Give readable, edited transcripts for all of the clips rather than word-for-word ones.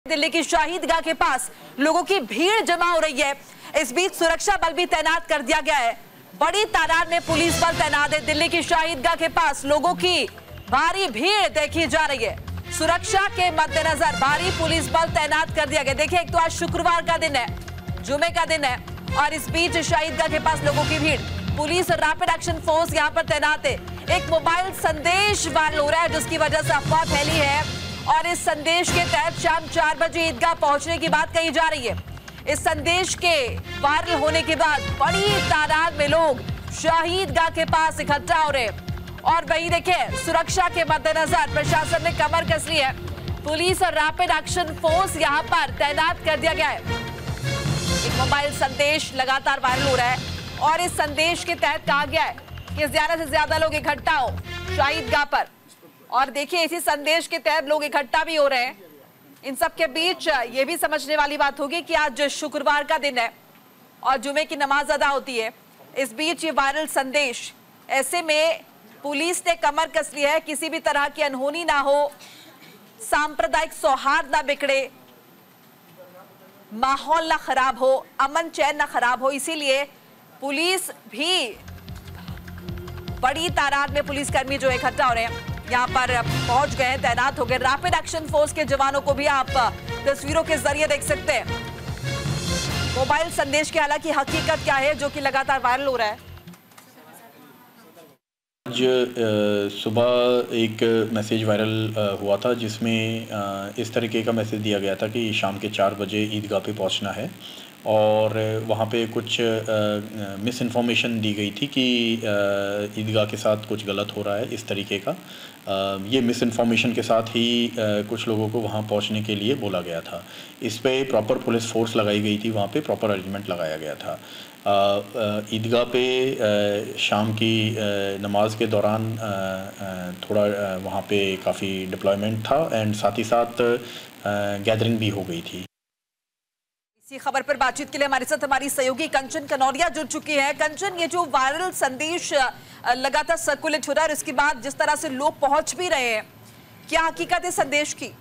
दिल्ली की शाहीदगाह के पास लोगों की भीड़ जमा हो रही है। इस बीच सुरक्षा बल भी तैनात कर दिया गया है। बड़ी तादाद में पुलिस बल तैनात है। दिल्ली की शाहीदगाह के पास लोगों की भारी भीड़ देखी जा रही है। सुरक्षा के मद्देनजर भारी पुलिस बल तैनात कर दिया गया। देखिए, एक तो आज शुक्रवार का दिन है, जुमे का दिन है, और इस बीच शाहीदगाह के पास लोगों की भीड़। पुलिस और रैपिड एक्शन फोर्स यहाँ पर तैनात है। एक मोबाइल संदेश वायरल हो रहा है जिसकी वजह से अफवाह फैली है, और इस संदेश के तहत शाम 4 बजे ईदगाह पहुंचने की बात कही जा रही है। इस संदेश के वायरल होने के बाद बड़ी तादाद में लोग शाहीदगाह के पास इकट्ठा हो रहे हैं। और वही देखिए, सुरक्षा के मद्देनजर प्रशासन ने कमर कस ली है। पुलिस और रैपिड एक्शन फोर्स यहां पर तैनात कर दिया गया है। एक मोबाइल संदेश लगातार वायरल हो रहा है, और इस संदेश के तहत कहा गया है कि ज्यादा से ज्यादा लोग इकट्ठा हो शाहीदगाह पर। और देखिए, इसी संदेश के तहत लोग इकट्ठा भी हो रहे हैं। इन सब के बीच ये भी समझने वाली बात होगी कि आज शुक्रवार का दिन है और जुमे की नमाज अदा होती है। इस बीच ये वायरल संदेश, ऐसे में पुलिस ने कमर कस ली है, किसी भी तरह की अनहोनी ना हो, सांप्रदायिक सौहार्द ना बिगड़े, माहौल ना खराब हो, अमन चैन ना खराब हो। इसीलिए पुलिस भी बड़ी तादाद में पुलिसकर्मी जो इकट्ठा हो रहे हैं यहाँ पर पहुंच गए हैं, तैनात हो गए। रैपिड एक्शन फोर्स के जवानों को भी आप तस्वीरों के जरिए देख सकते हैं। मोबाइल संदेश की हालांकि हकीकत क्या है जो कि लगातार वायरल हो रहा है। आज सुबह एक मैसेज वायरल हुआ था जिसमें इस तरीके का मैसेज दिया गया था कि शाम के 4 बजे ईदगाह पे पहुंचना है, और वहाँ पे कुछ मिस इन्फॉर्मेशन दी गई थी कि ईदगाह के साथ कुछ गलत हो रहा है, इस तरीके का। ये मिस इन्फॉर्मेशन के साथ ही कुछ लोगों को वहाँ पहुँचने के लिए बोला गया था। इस पे प्रॉपर पुलिस फोर्स लगाई गई थी, वहाँ पे प्रॉपर अरेंजमेंट लगाया गया था। ईदगाह पे शाम की नमाज के दौरान थोड़ा वहाँ पे काफ़ी डिप्लॉयमेंट था, एंड साथ ही साथ गैदरिंग भी हो गई थी। इसी खबर पर बातचीत के लिए हमारे साथ हमारी सहयोगी कंचन कनौरिया जुड़ चुकी है। कंचन, ये जो वायरल संदेश लगातार सर्कुलेट हो रहा है और इसके बाद जिस तरह से लोग पहुंच भी रहे हैं, क्या हकीकत है संदेश की?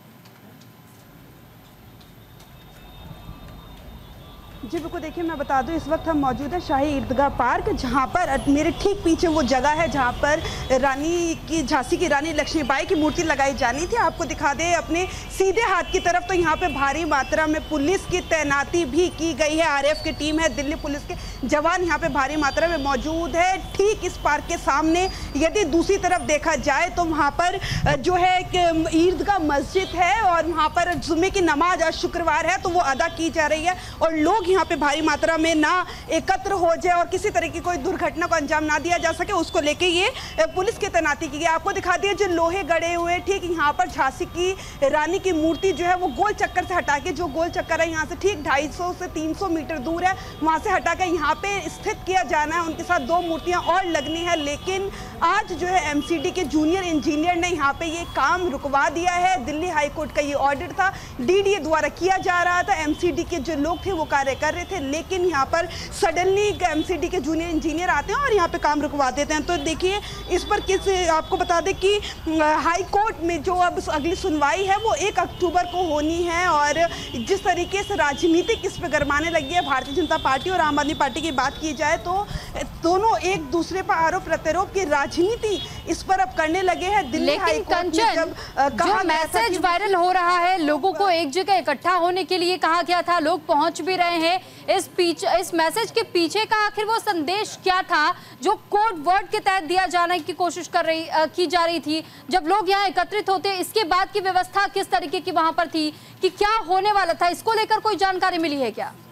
जी बिल्कुल, देखिए मैं बता दूं, इस वक्त हम मौजूद है शाही ईदगाह पार्क, जहां पर मेरे ठीक पीछे वो जगह है जहां पर झांसी की रानी लक्ष्मीबाई की मूर्ति लगाई जानी थी। आपको दिखा दें अपने सीधे हाथ की तरफ, तो यहाँ पे भारी मात्रा में पुलिस की तैनाती भी की गई है। आरएएफ की टीम है, दिल्ली पुलिस के जवान यहाँ पे भारी मात्रा में मौजूद है। ठीक इस पार्क के सामने यदि दूसरी तरफ देखा जाए तो वहाँ पर जो है ईदगाह मस्जिद है, और वहाँ पर जुम्मे की नमाज आज शुक्रवार है तो वो अदा की जा रही है, और लोग यहाँ पे भारी मात्रा में ना एकत्र हो जाए और किसी तरह की कोई दुर्घटना को अंजाम ना दिया जा सके, उसको लेके ये पुलिस की तैनाती की गई। आपको दिखा दिया जो लोहे गड़े हुए, ठीक यहाँ पर झांसी की रानी की मूर्ति जो है वो गोल चक्कर से हटा के, जो गोल चक्कर है यहाँ से ठीक 250 से 300 मीटर दूर है, वहाँ से हटा के यहाँ पे स्थित किया जाना है। उनके साथ 2 मूर्तियाँ और लगनी है, लेकिन आज जो है एमसीडी के जूनियर इंजीनियर ने यहाँ पे ये काम रुकवा दिया है। दिल्ली हाईकोर्ट का ये ऑर्डर था, डीडीए द्वारा किया जा रहा था। एमसीडी के जो लोग थे वो कार्य कर रहे थे, लेकिन यहाँ पर सडनली एमसीडी के जूनियर इंजीनियर आते हैं और यहाँ पे काम रुकवा देते हैं। तो देखिए, इस पर आपको बता दें कि हाई कोर्ट में जो अब अगली सुनवाई है वो 1 अक्टूबर को होनी है, और जिस तरीके से राजनीतिक इस पर गरमाने लगी है, भारतीय जनता पार्टी और आम आदमी पार्टी की बात की जाए तो दोनों एक दूसरे पर आरोप प्रत्यारोप की राजनीति इस पर अब करने लगे हैं। दिल्ली हाई कोर्ट में जब जो मैसेज वायरल हो रहा है, लोगों को एक जगह इकट्ठा होने के लिए कहा गया था, लोग पहुंच भी रहे हैं। इस मैसेज के पीछे का आखिर वो संदेश क्या था जो कोड वर्ड के तहत दिया जाने की कोशिश की जा रही थी? जब लोग यहाँ एकत्रित होते, इसके बाद की व्यवस्था किस तरीके की वहां पर थी, कि क्या होने वाला था, इसको लेकर कोई जानकारी मिली है क्या?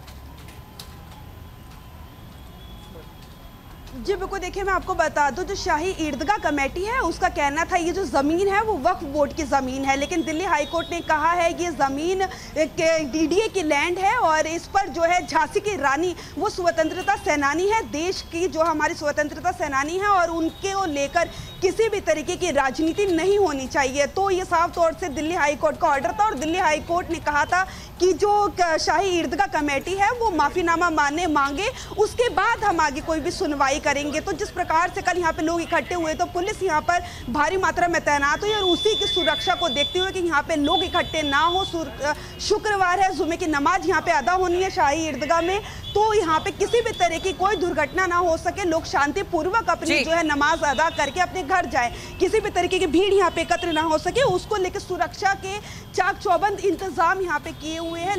जी बिल्कुल, देखिए मैं आपको बता दूं, जो शाही ईदगाह कमेटी है उसका कहना था ये जो ज़मीन है वो वक्फ बोर्ड की ज़मीन है, लेकिन दिल्ली हाईकोर्ट ने कहा है ये ज़मीन डीडीए की लैंड है, और इस पर जो है झांसी की रानी वो स्वतंत्रता सेनानी है, देश की जो हमारी स्वतंत्रता सेनानी है, और उनके को लेकर किसी भी तरीके की राजनीति नहीं होनी चाहिए। तो ये साफ तौर से दिल्ली हाईकोर्ट का ऑर्डर था, और दिल्ली हाईकोर्ट ने कहा था कि जो शाही ईदगाह कमेटी है वो माफीनामा मांगे, उसके बाद हम आगे कोई भी सुनवाई करेंगे। तो जिस प्रकार से कल यहाँ पे लोग इकट्ठे हुए तो पुलिस यहाँ पर भारी मात्रा में तैनात हुई और उसी की सुरक्षा को देखते हुए कि यहाँ पे लोग इकट्ठे ना हो, शुक्रवार है, जुमे की नमाज यहाँ पे अदा होनी है शाही ईदगाह में, तो यहाँ पे किसी भी तरह की कोई दुर्घटना ना हो सके, लोग शांतिपूर्वक अपनी जो है नमाज अदा करके अपने घर जाए, किसी भी तरीके की भीड़ यहाँ पे एकत्र ना हो सके, उसको लेकर सुरक्षा के चाक चौबंद इंतजाम यहाँ पे किए हुए हैं।